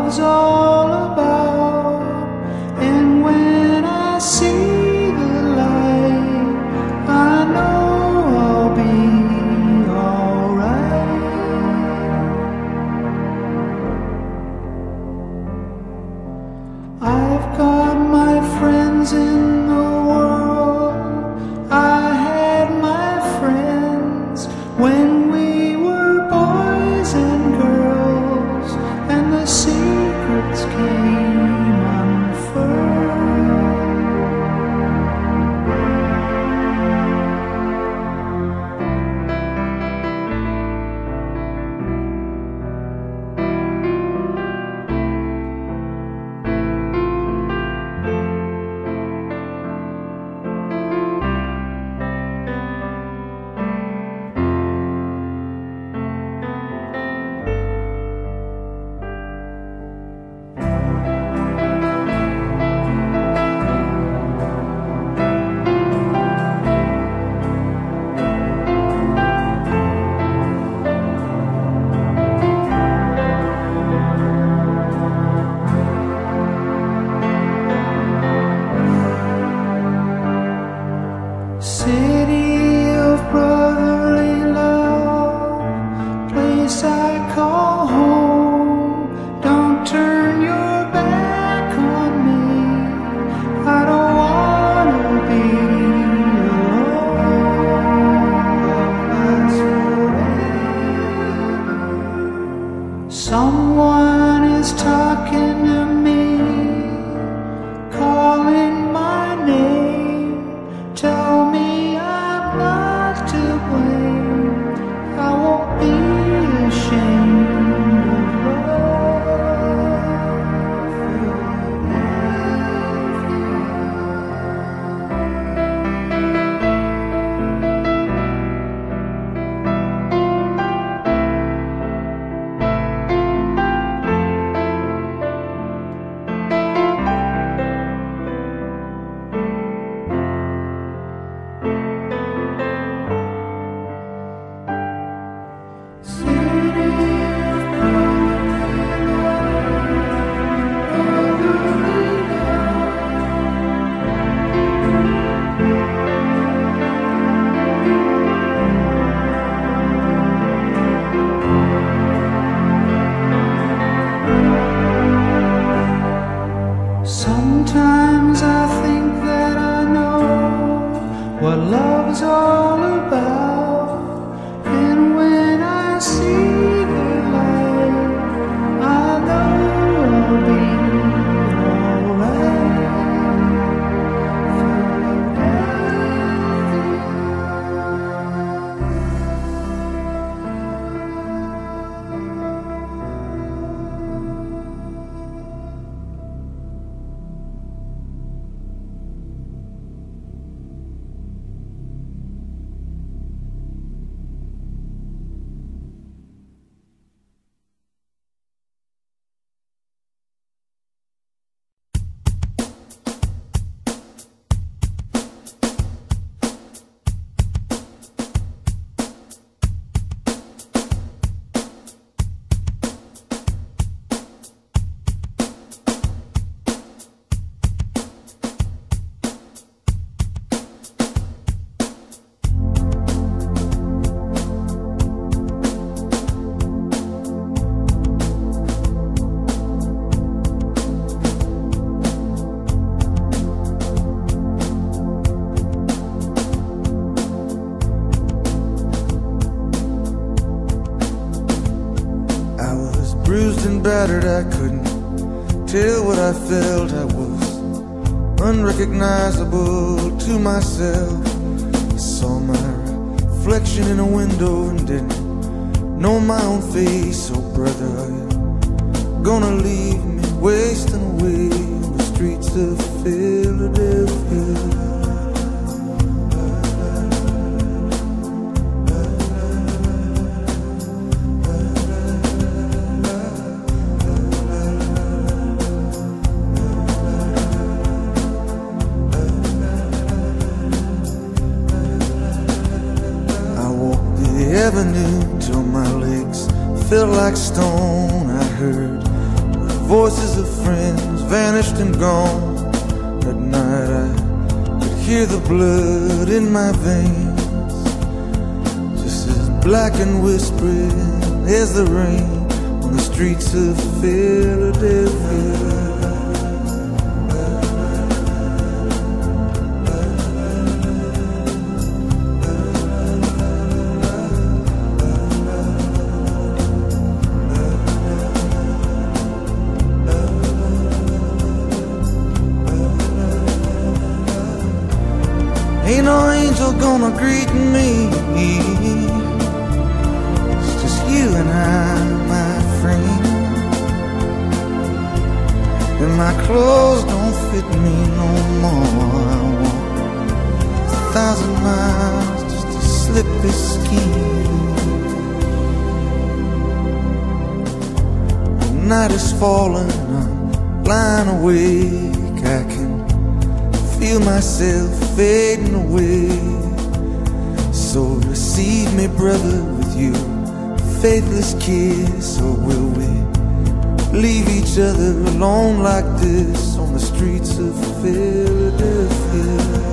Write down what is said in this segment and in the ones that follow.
love's all about. And when I see the light, I know I'll be alright. I've got my friends in the world. I had my friends when we were boys and girls, and the secrets came unfurled. City of brotherly love, place I call home. Don't turn your back on me, I don't wanna be alone. Someone is talking to me, calling my name. Tell me I'm not to blame. I won't be ashamed of love. Sometimes I think that I know what love's all about, and when I see the light, I know I'll be alright. Bruised and battered, I couldn't tell what I felt. I was unrecognizable to myself. I saw my reflection in a window and didn't know my own face. Oh brother, are you gonna leave me wasting away on the streets of Philadelphia? Avenue till my legs felt like stone. I heard a voices of friends vanished and gone. At night I could hear the blood in my veins, just as black and whispering as the rain on the streets of Philadelphia. Ain't no angel gonna greet me, it's just you and I, my friend. And my clothes don't fit me no more. I walk 1,000 miles just to slip this skin. The night is falling, I'm lying awake. I can feel myself fading away. So receive me, brother, with you faithless kiss. Or will we leave each other alone like this on the streets of Philadelphia?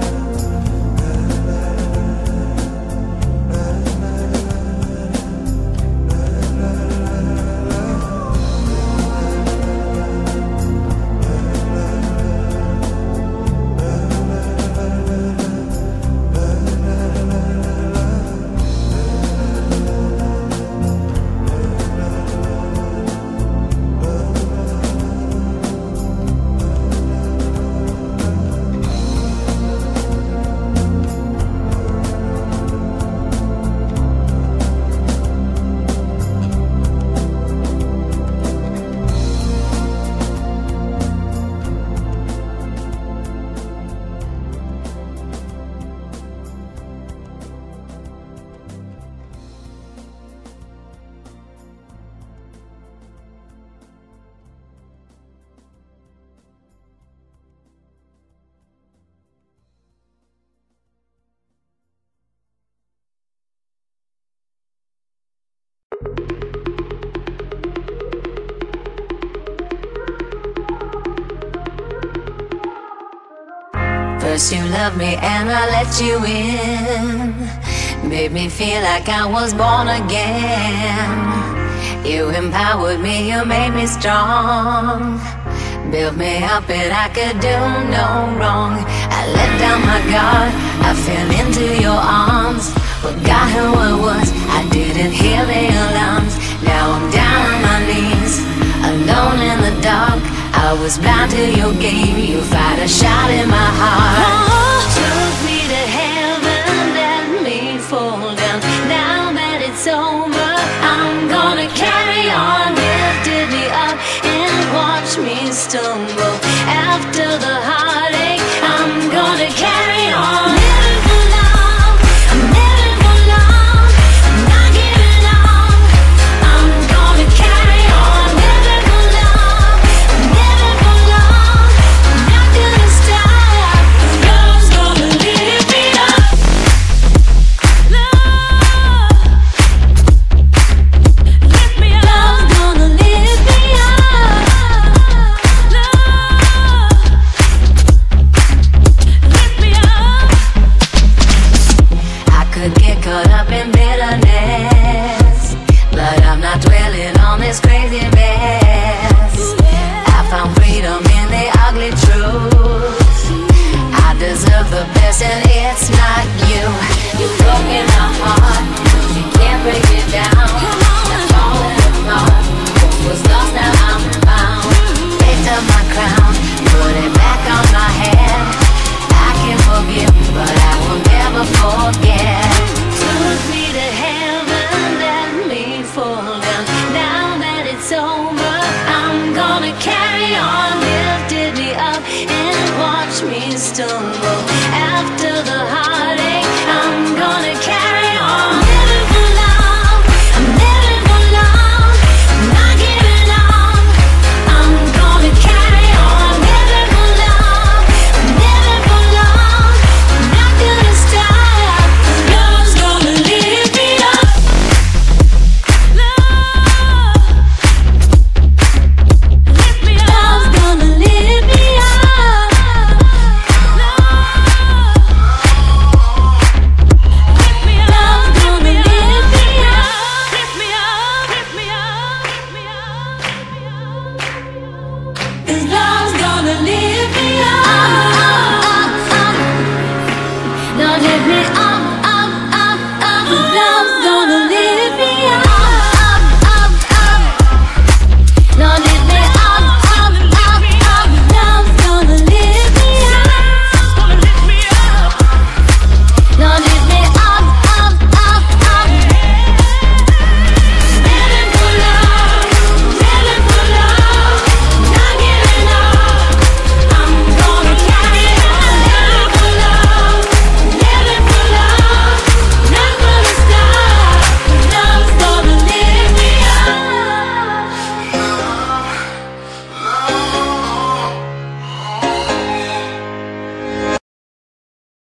First you loved me and I let you in, made me feel like I was born again. You empowered me, you made me strong, built me up and I could do no wrong. I let down my guard, I fell into your arms, forgot who I was, I didn't hear the alarms. Now I'm down on my knees, alone in the dark. I was blind to your game, you fired a shot in my heart.